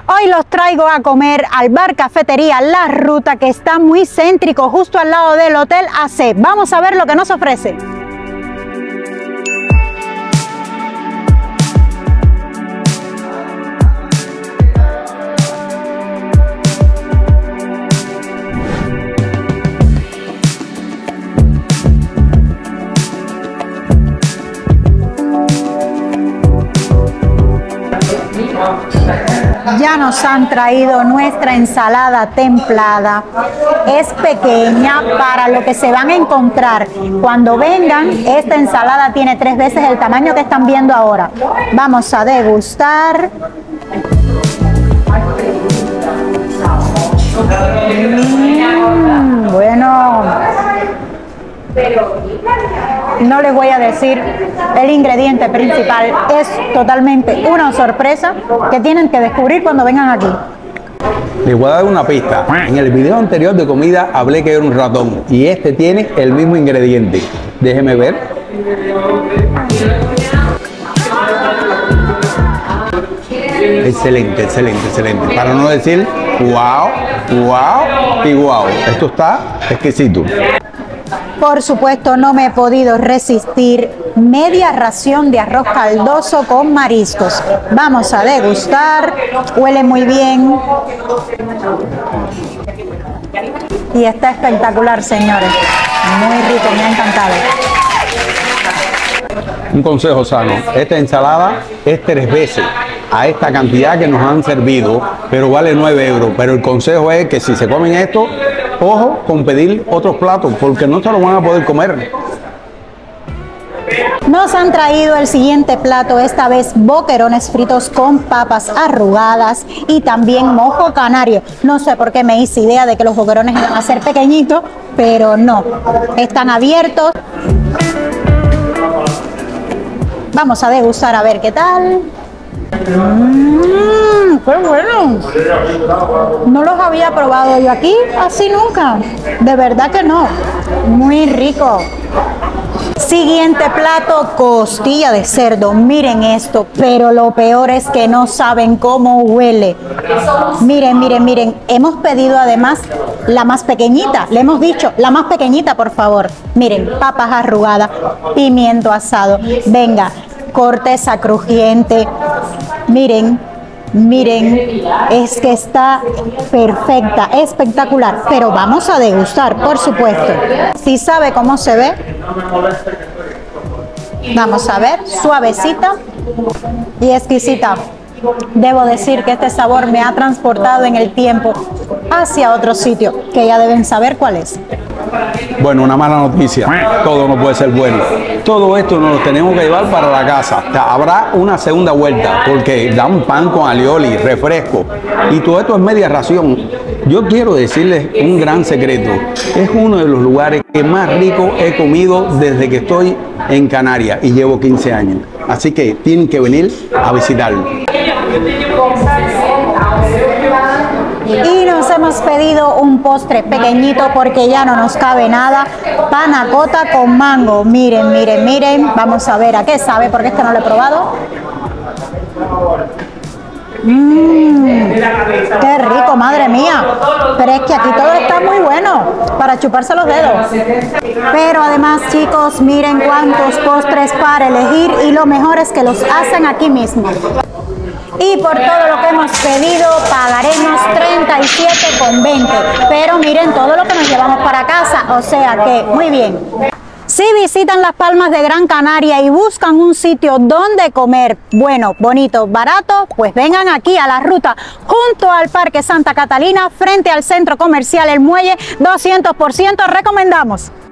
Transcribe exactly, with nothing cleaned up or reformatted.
Hoy los traigo a comer al bar cafetería La Ruta, que está muy céntrico, justo al lado del Hotel A C. Vamos a ver lo que nos ofrece. Ya nos han traído nuestra ensalada templada. Es pequeña para lo que se van a encontrar cuando vengan. Esta ensalada tiene tres veces el tamaño que están viendo ahora. Vamos a degustar. Mm, bueno, no les voy a decir el ingrediente principal, es totalmente una sorpresa que tienen que descubrir cuando vengan aquí. Les voy a dar una pista. En el video anterior de comida hablé que era un ratón y este tiene el mismo ingrediente. Déjeme ver. Excelente, excelente, excelente. Para no decir wow, wow y wow. Esto está exquisito. Por supuesto, no me he podido resistir media ración de arroz caldoso con mariscos. Vamos a degustar. Huele muy bien. Y está espectacular, señores. Muy rico, me ha encantado. Un consejo sano. Esta ensalada es tres veces a esta cantidad que nos han servido, pero vale nueve euros. Pero el consejo es que si se comen esto, ojo con pedir otros platos, porque no se lo van a poder comer. Nos han traído el siguiente plato, esta vez boquerones fritos con papas arrugadas y también mojo canario. No sé por qué me hice idea de que los boquerones iban a ser pequeñitos, pero no, están abiertos. Vamos a degustar a ver qué tal. Mmm, ¡qué bueno! No los había probado yo aquí así nunca. De verdad que no. Muy rico. Siguiente plato, costilla de cerdo. Miren esto, pero lo peor es que no saben cómo huele. Miren, miren, miren. Hemos pedido además la más pequeñita. Le hemos dicho, la más pequeñita, por favor. Miren, papas arrugadas, pimiento asado. Venga, corteza crujiente. Miren, miren, es que está perfecta, espectacular. Pero vamos a degustar, por supuesto. Si sabe cómo se ve, vamos a ver, suavecita y exquisita. Debo decir que este sabor me ha transportado en el tiempo hacia otro sitio, que ya deben saber cuál es. Bueno, una mala noticia, todo no puede ser bueno. Todo esto nos lo tenemos que llevar para la casa. Habrá una segunda vuelta porque da un pan con alioli, refresco y todo esto es media ración. Yo quiero decirles un gran secreto. Es uno de los lugares que más rico he comido desde que estoy en Canarias y llevo quince años. Así que tienen que venir a visitarlo. Y nos hemos pedido un postre pequeñito porque ya no nos cabe nada. Panna cotta con mango. Miren, miren, miren. Vamos a ver a qué sabe porque este no lo he probado. Mmm, qué rico, madre mía. Pero es que aquí todo está muy bueno para chuparse los dedos. Pero además, chicos, miren cuántos postres para elegir y lo mejor es que los hacen aquí mismo. Y por todo lo que hemos pedido pagaremos treinta y siete con veinte. Pero miren todo lo que nos llevamos para casa, o sea que muy bien. Si visitan Las Palmas de Gran Canaria y buscan un sitio donde comer bueno, bonito, barato, pues vengan aquí a La Ruta, junto al Parque Santa Catalina, frente al Centro Comercial El Muelle. Doscientos por ciento recomendamos.